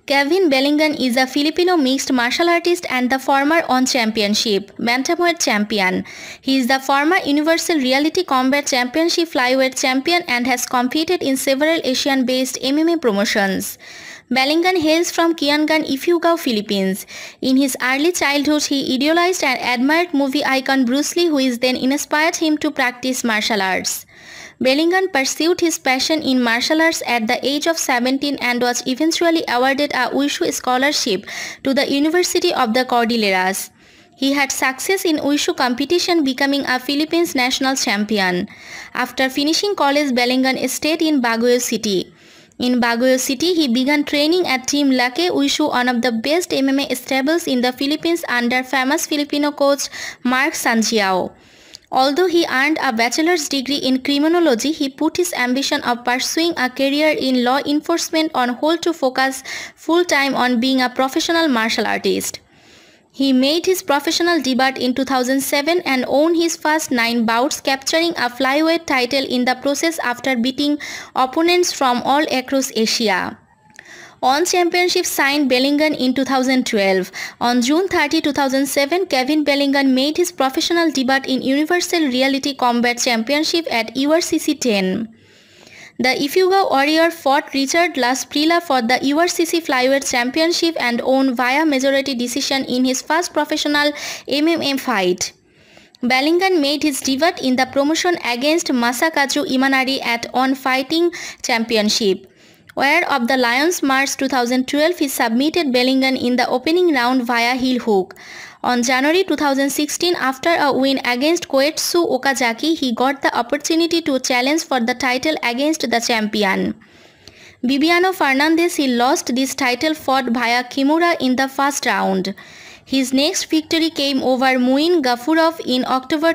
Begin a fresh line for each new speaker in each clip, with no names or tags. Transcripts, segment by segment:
Kevin Belingon is a Filipino mixed martial artist and the former ONE Championship Bantamweight Champion. He is the former Universal Reality Combat Championship Flyweight Champion and has competed in several Asian-based MMA promotions. Belingon hails from Kiangan, Ifugao, Philippines. In his early childhood, he idolized and admired movie icon Bruce Lee, who then inspired him to practice martial arts. Belingon pursued his passion in martial arts at the age of 17 and was eventually awarded a Wushu scholarship to the University of the Cordilleras. He had success in Wushu competition, becoming a Philippines national champion. After finishing college, Belingon stayed in Baguio City. In Baguio City, he began training at Team Lake Wushu, one of the best MMA stables in the Philippines, under famous Filipino coach Mark Sanjiao. Although he earned a bachelor's degree in criminology, he put his ambition of pursuing a career in law enforcement on hold to focus full-time on being a professional martial artist. He made his professional debut in 2007 and won his first 9 bouts, capturing a flyweight title in the process after beating opponents from all across Asia. ONE Championship signed Belingon in 2012. On June 30, 2007, Kevin Belingon made his professional debut in Universal Reality Combat Championship at URCC 10. The Ifugao warrior fought Richard Las Prila for the URCC Flyweight Championship and won via majority decision in his first professional MMA fight. Belingon made his debut in the promotion against Masakazu Imanari at ONE Fighting Championship. Aware of the Lions March 2012, he submitted Belingon in the opening round via heel hook. On January 2016, after a win against Koetsu Okazaki, he got the opportunity to challenge for the title against the champion Bibiano Fernandez. He lost this title, fought via Kimura in the first round. His next victory came over Muin Gafurov in October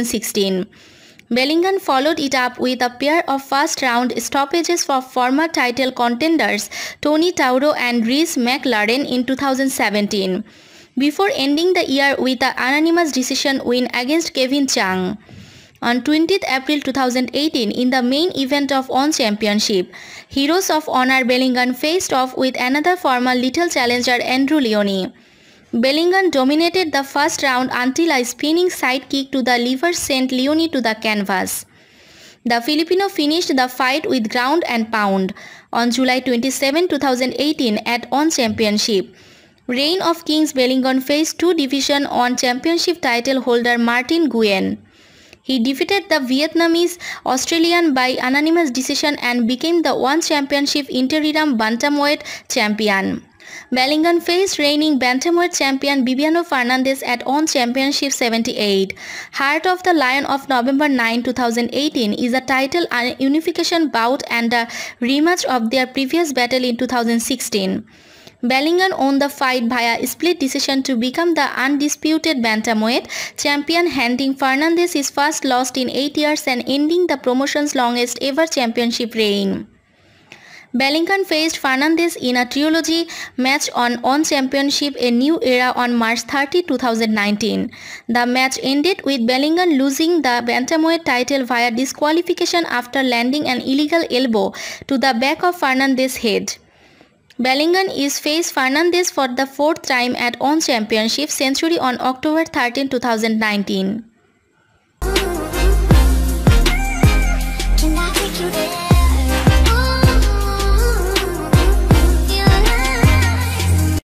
2016. Belingon followed it up with a pair of first-round stoppages for former title contenders Tony Tauro and Rhys McLaren in 2017, before ending the year with an unanimous decision win against Kevin Chang. On 20th April 2018, in the main event of ONE Championship, Heroes of Honor, Belingon faced off with another former Little challenger Andrew Leone. Belingon dominated the first round until a spinning side kick to the liver sent Leone to the canvas. The Filipino finished the fight with ground and pound. On July 27, 2018 at ONE Championship, Reign of Kings Belingon faced 2 Division ONE Championship title holder Martin Nguyen. He defeated the Vietnamese Australian by unanimous decision and became the ONE Championship interim Bantamweight Champion. Belingon faced reigning Bantamweight Champion Bibiano Fernandez at ONE Championship 78. Heart of the Lion of November 9, 2018 is a title unification bout and a rematch of their previous battle in 2016. Belingon won the fight via split decision to become the undisputed Bantamweight Champion, handing Fernandez his first loss in 8 years and ending the promotion's longest ever championship reign. Belingon faced Fernandez in a trilogy match on ONE Championship A New Era on March 30, 2019. The match ended with Belingon losing the Bantamweight title via disqualification after landing an illegal elbow to the back of Fernandez's head. Belingon is faced Fernandez for the 4th time at ONE Championship Century on October 13, 2019.